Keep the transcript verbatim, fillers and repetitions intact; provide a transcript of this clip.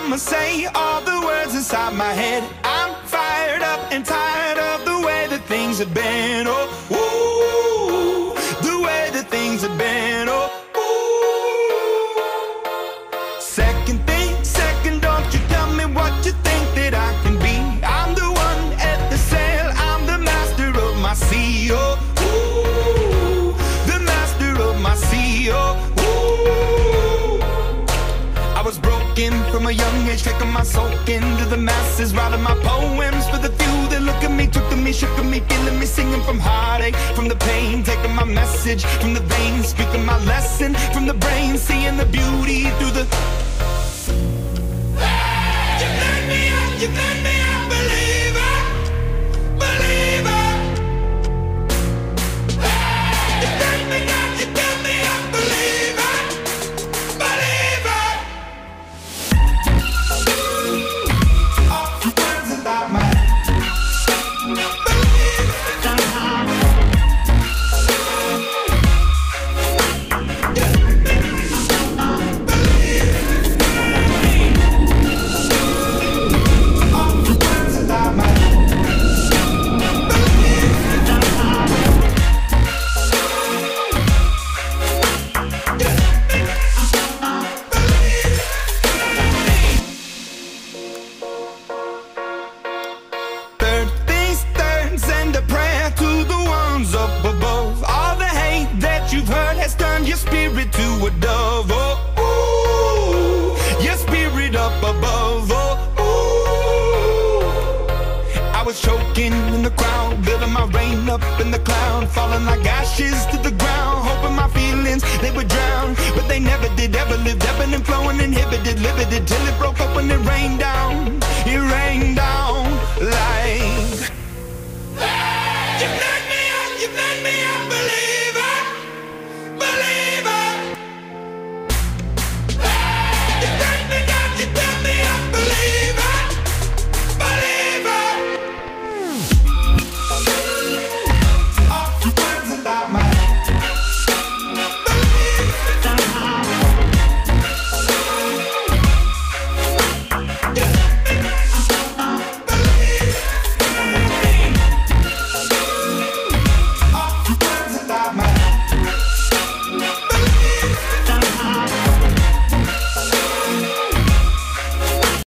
I'ma say all the words inside my head. I'm fired up and tired of the way that things have been. Oh, ooh, the way that things have been. Oh, ooh. Second thing, second, don't you tell me what you think that I can be. I'm the one at the sail, I'm the master of my sea. Oh, ooh, the master of my sea. Oh, I was broken from a young age, taking my soul into the masses, writing my poems for the few that look at me, took to me, shook at me, feeling me, singing from heartache, from the pain, taking my message from the veins, speaking my lesson from the brain, seeing the beauty through the. You made me up, you made me a believer, believer. You made me up, you made me a believer, believer. All the words about my your spirit to a dove, oh, ooh, your spirit up above, oh, ooh. I was choking in the crowd, building my rain up in the cloud, falling like ashes to the ground, hoping my feelings, they would drown, but they never did, ever lived, ebbing and flowing, inhibited, limited, till it broke up when it rained down.